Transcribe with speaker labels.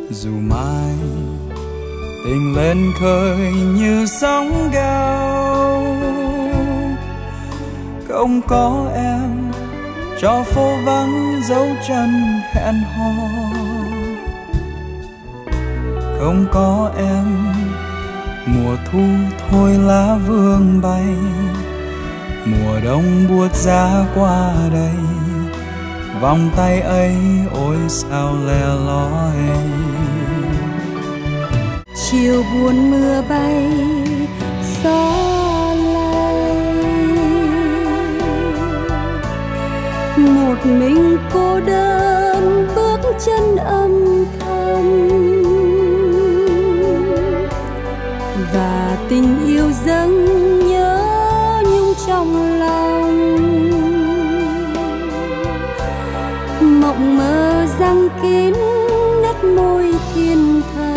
Speaker 1: Dù mai tình lên khơi như sóng cao, không có em cho phố vắng dấu chân hẹn hò. Không có em mùa thu thôi lá vương bay, mùa đông buốt giá qua đây. Vòng tay ấy ôi sao lẻ loi.
Speaker 2: Chiều buồn mưa bay gió lay, một mình cô đơn bước chân âm thầm, và tình yêu dâng nhớ nhung trong lòng. Mộng mơ răng kín nét môi thiên thần,